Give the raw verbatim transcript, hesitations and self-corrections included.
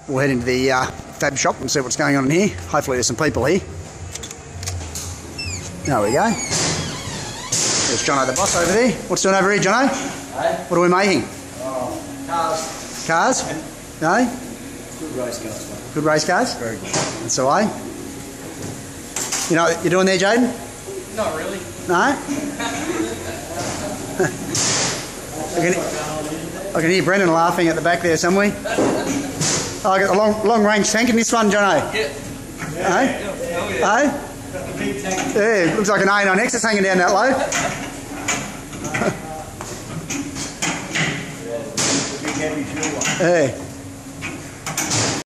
we'll head into the uh, fab shop and see what's going on in here. Hopefully there's some people here. There we go. There's Johnno the boss over there. What's doing over here, Johnno? Hey? What are we making? Oh, cars. Cars? No? Good race cars, mate. Good race cars? Very good. That's the way. You know what you're doing there, Jaden? Not really. No? I, can, I can hear Brendan laughing at the back there somewhere. Oh, I got a long, long range tank in this one, Johnno. Yeah. Yeah. Hey? Oh, yeah. Hey? Yeah, looks like an A nine X is hanging down that low. Big heavy fuel one. Yeah.